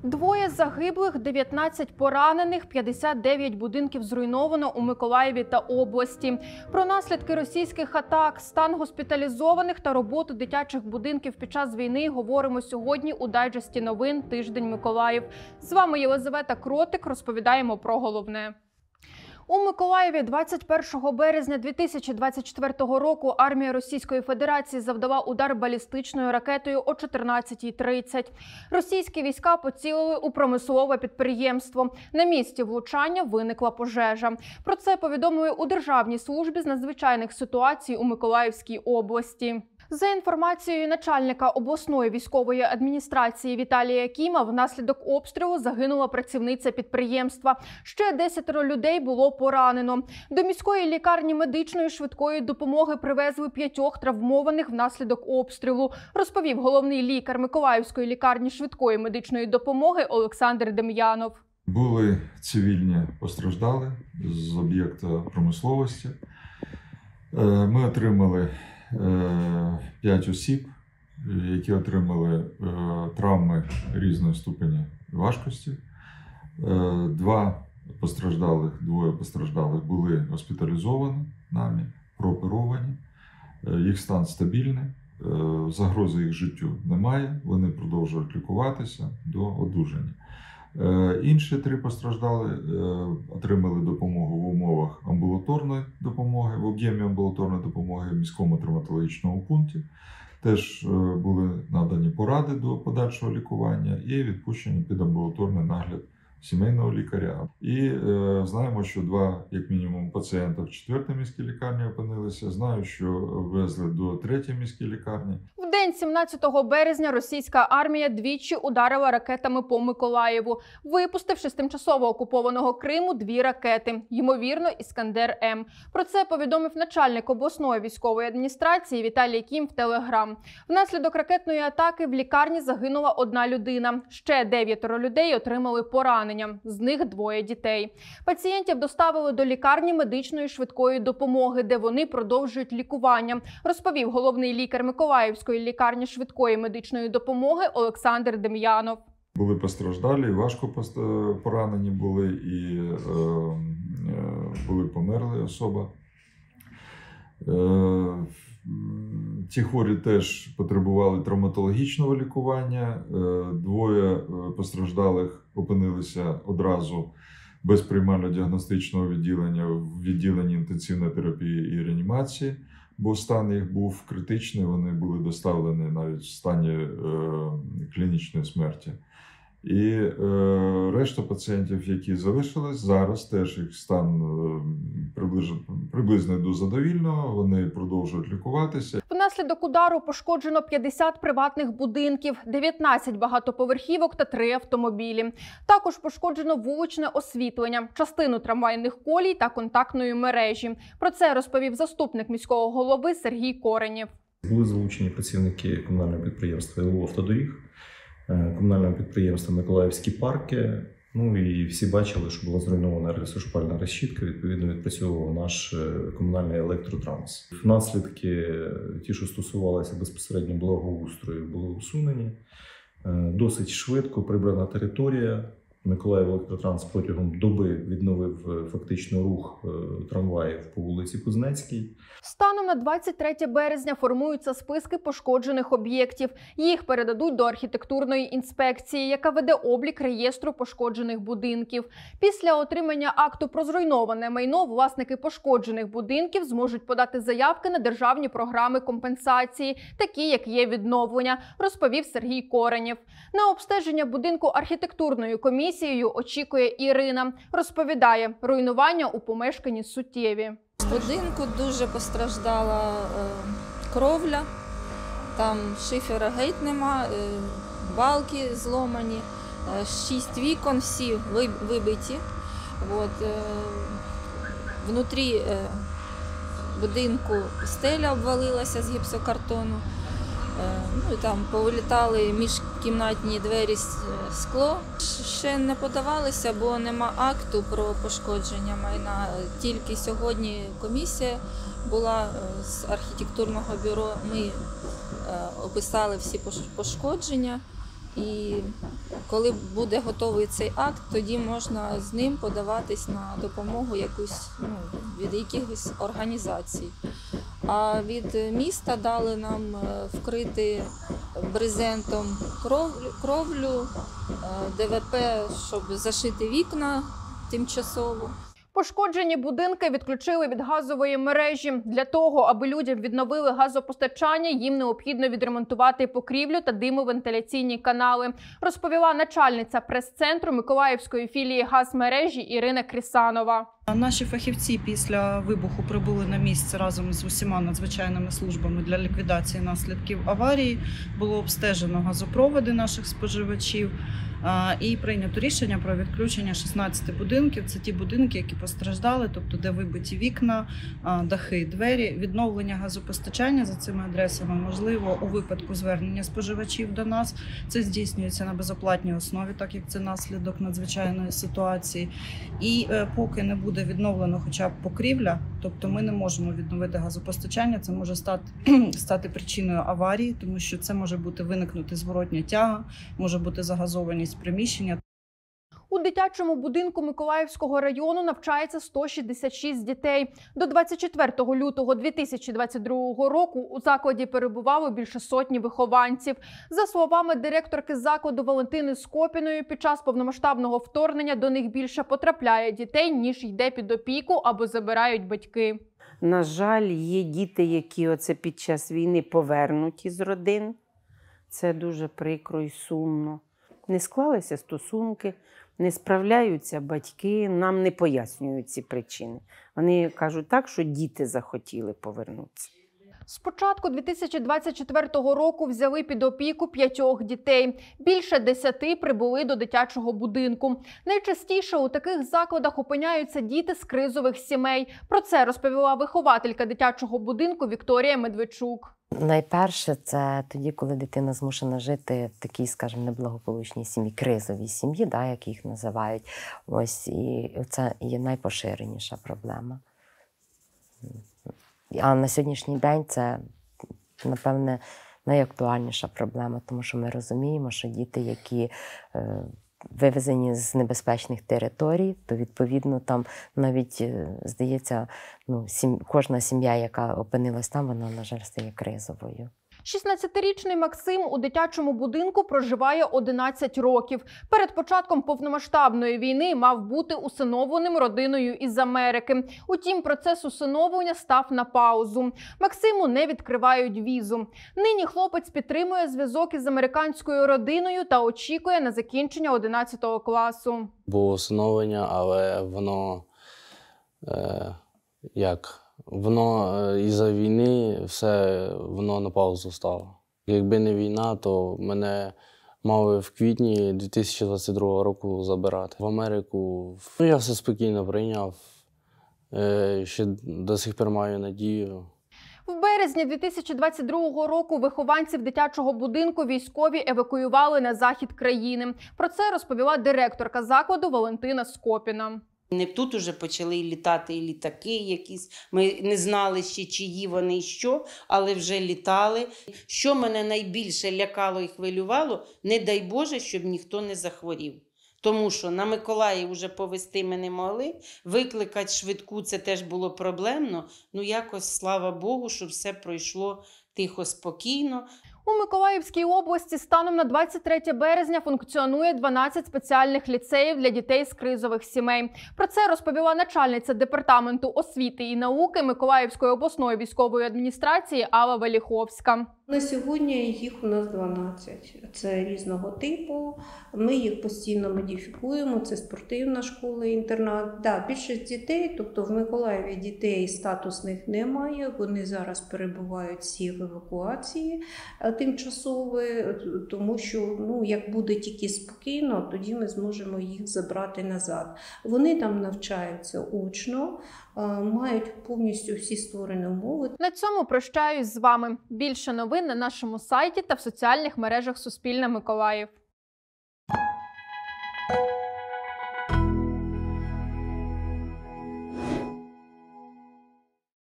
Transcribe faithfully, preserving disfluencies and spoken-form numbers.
Двоє загиблих, дев'ятнадцять поранених, п'ятдесят дев'ять будинків зруйновано у Миколаєві та області. Про наслідки російських атак, стан госпіталізованих та роботу дитячих будинків під час війни говоримо сьогодні у дайджесті новин «Тиждень Миколаїв». З вами Єлизавета Кротик, розповідаємо про головне. У Миколаєві двадцять першого березня дві тисячі двадцять четвертого року армія Російської Федерації завдала удар балістичною ракетою о чотирнадцятій тридцять. Російські війська поцілили у промислове підприємство. На місці влучання виникла пожежа. Про це повідомили у Державній службі з надзвичайних ситуацій у Миколаївській області. За інформацією начальника обласної військової адміністрації Віталія Кіма, внаслідок обстрілу загинула працівниця підприємства. Ще десятеро людей було поранено. До міської лікарні медичної швидкої допомоги привезли п'ятьох травмованих внаслідок обстрілу, розповів головний лікар Миколаївської лікарні швидкої медичної допомоги Олександр Дем'янов. Були цивільні постраждалі з об'єкта промисловості. Ми отримали п'ять осіб, які отримали травми різної ступені важкості. Два постраждалих, двоє постраждалих були госпіталізовані нами, прооперовані. Їх стан стабільний, загрози їх життю немає, вони продовжують лікуватися до одужання. Інші три постраждали отримали допомогу в умовах амбулаторної допомоги, в об'ємі амбулаторної допомоги в міському травматологічному пункті. Теж були надані поради до подальшого лікування і відпущені під амбулаторний нагляд сімейного лікаря. І е, знаємо, що два, як мінімум, пацієнта в четвертій міській лікарні опинилися. Знаю, що везли до третьої міській лікарні. В день сімнадцятого березня російська армія двічі ударила ракетами по Миколаєву, випустивши з тимчасово окупованого Криму дві ракети, ймовірно, «Іскандер-М». Про це повідомив начальник обласної військової адміністрації Віталій Кім в Телеграм. Внаслідок ракетної атаки в лікарні загинула одна людина. Ще дев'ятеро людей отримали поранення, з них двоє дітей. Пацієнтів доставили до лікарні медичної швидкої допомоги, де вони продовжують лікування, розповів головний лікар Миколаївської лікарні швидкої медичної допомоги Олександр Дем'янов. Були постраждалі, важко поранені були і е, е, були померли особи. Е, ці хворі теж потребували травматологічного лікування. Е, двоє постраждалих опинилися одразу без приймально-діагностичного відділення в відділенні інтенсивної терапії і реанімації, бо стан їх був критичний, вони були доставлені навіть в стані е, клінічної смерті. І е, решта пацієнтів, які залишились, зараз теж їх стан е, приближ, приблизно до задовільного, вони продовжують лікуватися. Внаслідок удару пошкоджено п'ятдесят приватних будинків, дев'ятнадцять багатоповерхівок та три автомобілі. Також пошкоджено вуличне освітлення, частину трамвайних колій та контактної мережі. Про це розповів заступник міського голови Сергій Коренєв. Були залучені працівники комунального підприємства ел о «Автодоріг», комунального підприємства «Миколаївські парки». Ну і всі бачили, що була зруйнована електрошпальна решітка, відповідно відпрацьовував наш комунальний електротранс. Наслідки, ті, що стосувалися безпосередньо благоустрою, були усунені. Досить швидко прибрана територія. Миколаїв електротранс протягом доби відновив фактично рух трамваїв по вулиці Кузнецькій. Станом на двадцять третє березня формуються списки пошкоджених об'єктів. Їх передадуть до архітектурної інспекції, яка веде облік реєстру пошкоджених будинків. Після отримання акту про зруйноване майно власники пошкоджених будинків зможуть подати заявки на державні програми компенсації, такі як є відновлення, розповів Сергій Коренєв. На обстеження будинку архітектурною комісією очікує Ірина. Розповідає, руйнування у помешканні суттєві. В будинку дуже постраждала е, кровля, там шифера геть нема, е, балки зломані, е, шість вікон, всі вибиті. От, е, внутрі е, будинку стеля обвалилася з гіпсокартону, е, ну, там повилітали міжкімнатні двері, скло. Ще не подавалися, бо нема акту про пошкодження майна. Тільки сьогодні комісія була з архітектурного бюро. Ми описали всі пошкодження. І коли буде готовий цей акт, тоді можна з ним подаватись на допомогу якусь, ну, від якихось організацій. А від міста дали нам вкрити брезентом кровлю, кровлю ДВП, щоб зашити вікна тимчасово. Пошкоджені будинки відключили від газової мережі. Для того, аби людям відновили газопостачання, їм необхідно відремонтувати покрівлю та димовентиляційні канали, розповіла начальниця прес-центру Миколаївської філії газмережі Ірина Крісанова. Наші фахівці після вибуху прибули на місце разом з усіма надзвичайними службами для ліквідації наслідків аварії. Було обстежено газопроводи наших споживачів і прийнято рішення про відключення шістнадцяти будинків. Це ті будинки, які постраждали, тобто де вибиті вікна, дахи, двері. Відновлення газопостачання за цими адресами можливо у випадку звернення споживачів до нас. Це здійснюється на безоплатній основі, так як це наслідок надзвичайної ситуації. І поки не буде відновлено хоча б покрівля, тобто ми не можемо відновити газопостачання, це може стати, стати причиною аварії, тому що це може бути виникнути зворотня тяга, може бути загазованість приміщення. У дитячому будинку Миколаївського району навчається сто шістдесят шість дітей. До двадцять четвертого лютого дві тисячі двадцять другого року у закладі перебувало більше сотні вихованців. За словами директорки закладу Валентини Скопіної, під час повномасштабного вторгнення до них більше потрапляє дітей, ніж йде під опіку або забирають батьки. На жаль, є діти, які оце під час війни повернуті з родин. Це дуже прикро і сумно. Не склалися стосунки, не справляються батьки, нам не пояснюють ці причини. Вони кажуть так, що діти захотіли повернутися. З початку дві тисячі двадцять четвертого року взяли під опіку п'ятьох дітей. Більше десяти прибули до дитячого будинку. Найчастіше у таких закладах опиняються діти з кризових сімей. Про це розповіла вихователька дитячого будинку Вікторія Медведчук. Найперше, це тоді, коли дитина змушена жити в такій, скажімо, неблагополучній сім'ї, кризовій сім'ї, да, як їх називають. Ось, і це є найпоширеніша проблема. А на сьогоднішній день це, напевне, найактуальніша проблема, тому що ми розуміємо, що діти, які е, вивезені з небезпечних територій, то, відповідно, там навіть, здається, ну, сім... кожна сім'я, яка опинилась там, вона, на жаль, стає кризовою. шістнадцятирічний Максим у дитячому будинку проживає одинадцять років. Перед початком повномасштабної війни мав бути усиновленим родиною із Америки. Утім, процес усиновлення став на паузу. Максиму не відкривають візу. Нині хлопець підтримує зв'язок із американською родиною та очікує на закінчення одинадцятого класу. Було усиновлення, але воно е, як... Воно із-за війни все воно на паузу стало. Якби не війна, то мене мали в квітні дві тисячі двадцять другого року забирати в Америку. Ну, я все спокійно прийняв, ще до сих пір маю надію. В березні дві тисячі двадцять другого року вихованців дитячого будинку військові евакуювали на захід країни. Про це розповіла директорка закладу Валентина Скопіна. Не тут уже почали літати і літаки якісь, ми не знали ще, чиї вони і що, але вже літали. Що мене найбільше лякало і хвилювало, не дай Боже, щоб ніхто не захворів. Тому що на Миколаїв вже повезти ми не могли, викликати швидку це теж було проблемно. Ну якось, слава Богу, що все пройшло тихо, спокійно. У Миколаївській області станом на двадцять третє березня функціонує дванадцять спеціальних ліцеїв для дітей з кризових сімей. Про це розповіла начальниця департаменту освіти і науки Миколаївської обласної військової адміністрації Алла Веліховська. На сьогодні їх у нас дванадцять. Це різного типу. Ми їх постійно модифікуємо. Це спортивна школа-інтернат. Да, більшість дітей, тобто в Миколаєві дітей статусних немає. Вони зараз перебувають всі в евакуації тимчасові, тому що, ну, як буде тільки спокійно, тоді ми зможемо їх забрати назад. Вони там навчаються очно, мають повністю всі створені умови. На цьому прощаюсь з вами. Більше новин на нашому сайті та в соціальних мережах Суспільне Миколаїв.